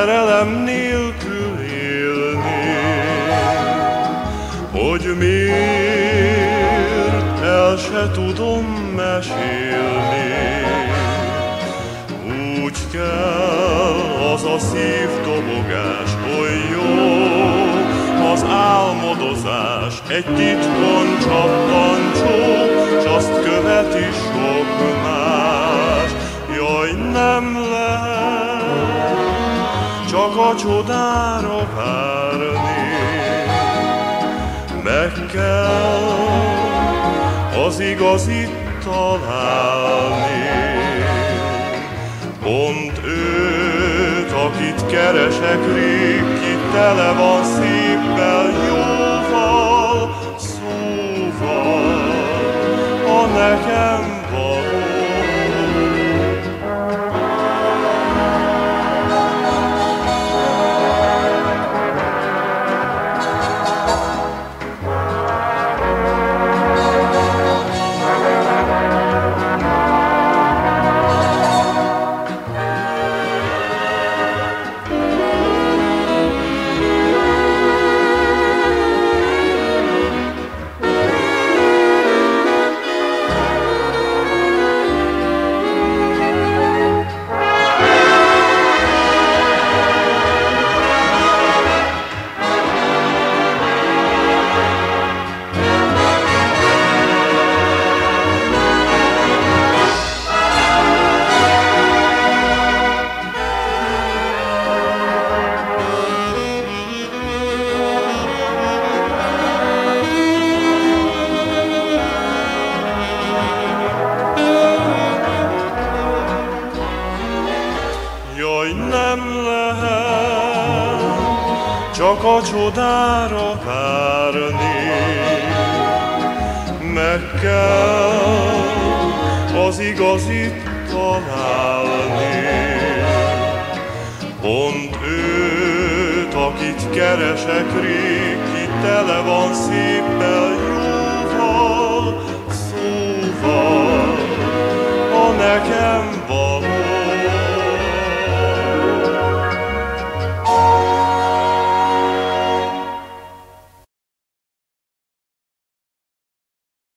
szerelem nélkül élni, hogy miért el se tudom mesélni. Úgy kell az a szívdobogás, hogy jó az álmodozás, egy titkon csattan csók, s azt követi sok más. Jaj, nem lehet csak a csodára várni, meg kell az igazit találni. Pont őt, akit keresek rég, ki tele van széppel, jóval, szóval, a nekem való. Jaj, nem lehet csak a csodára várni, meg kell az igazit találni. Pont őt, akit keresek rég, ki tele van széppel,